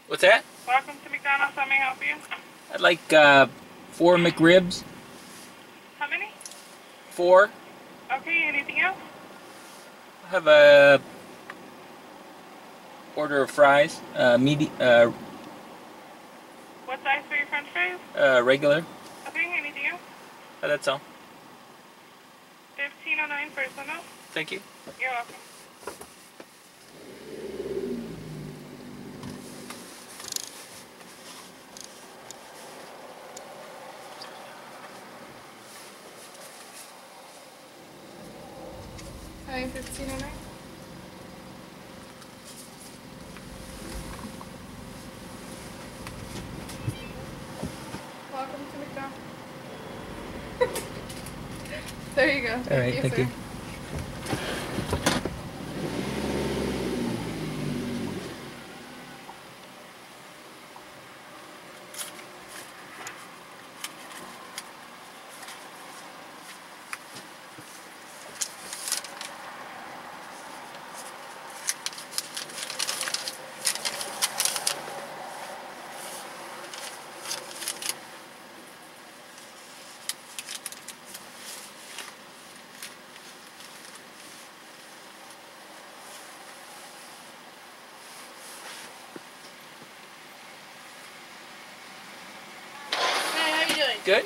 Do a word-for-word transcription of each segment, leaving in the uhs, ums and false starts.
What's that? Welcome to McDonald's. How may I help you? I'd like uh, four McRibs. How many? Four. Okay, anything else? I have a order of fries. Uh, medi uh, What size for your french fries? uh, regular. Okay, anything else? Uh, that's all. fifteen oh nine personal. Thank you. You're welcome. Hi, fifteen oh nine. Welcome to McDonald's. There you go. Thank All right, you, thank sir. you. Hi, how you doing? Good.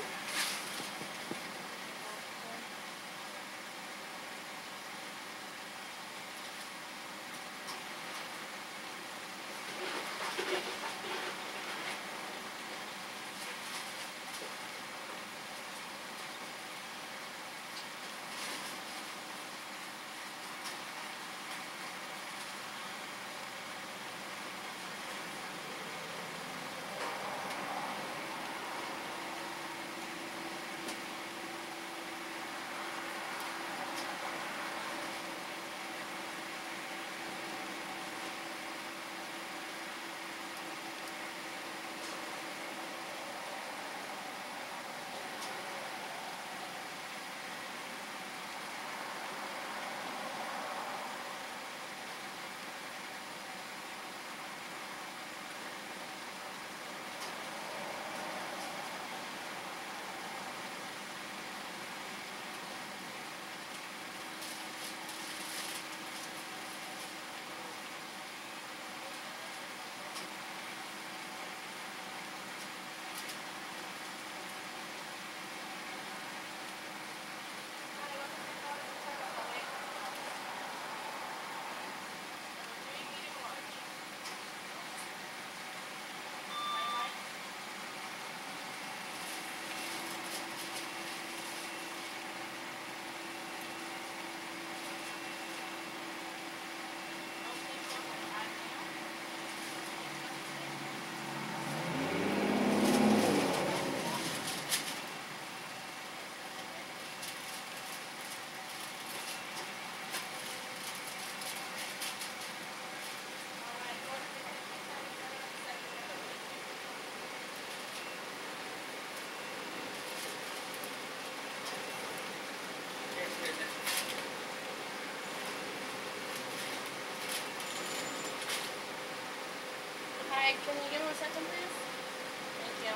Hi, can you give me a second, please? Thank you.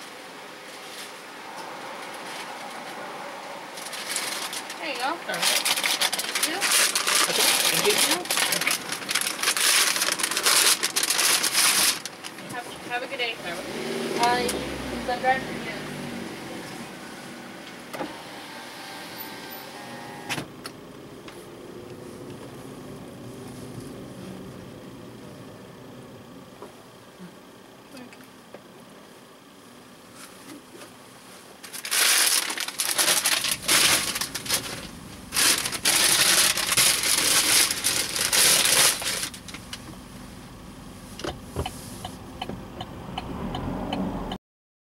There you go. All right. Thank you. Okay. Thank you. Have, have a good day. All right. Uh, you done driving?